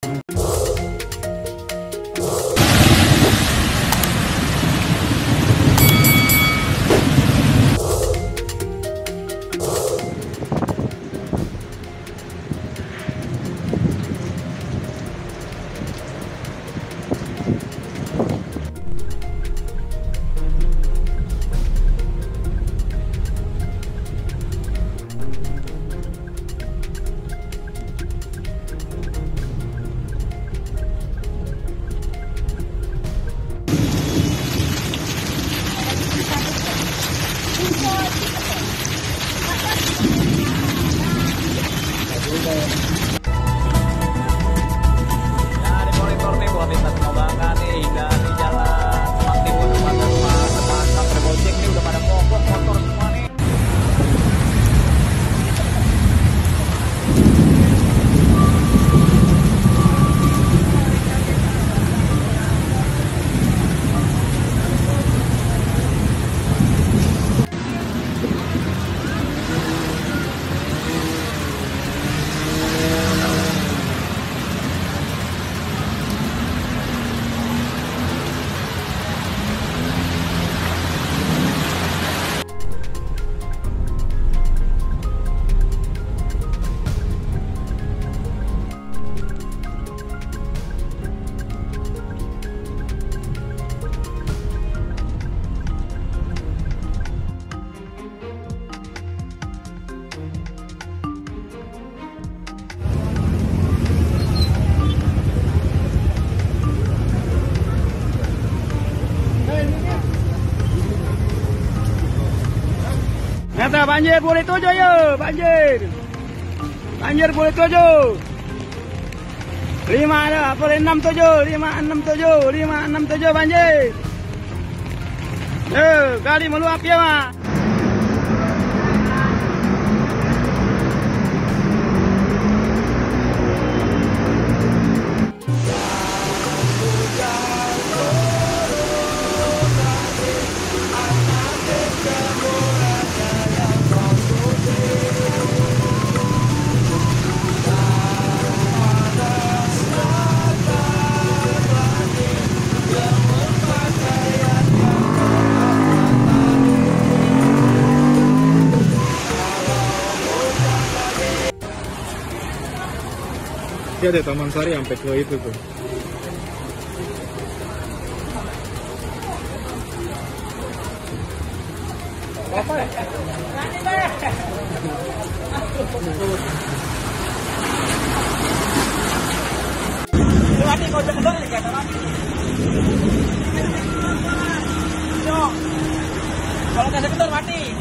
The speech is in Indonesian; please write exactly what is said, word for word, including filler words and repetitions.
Ya, di monitor nih buat lintas Kembangan nih dari jalan Kemang Timur kepada rumah teman Sampai Gojek nih udah pada mogok motor semua nih. Nyata banjir boleh tujuh ya, banjir. Banjir boleh tujuh. Lima ada, boleh enam tujuh, lima enam tujuh, lima enam tujuh banjir. Eh, kali meluap ya mak. Dia ada Taman Sari sampai ke itu tuh. Apa ya? Mati kau cepet dong nih kata mati. Kalau kasih betul mati.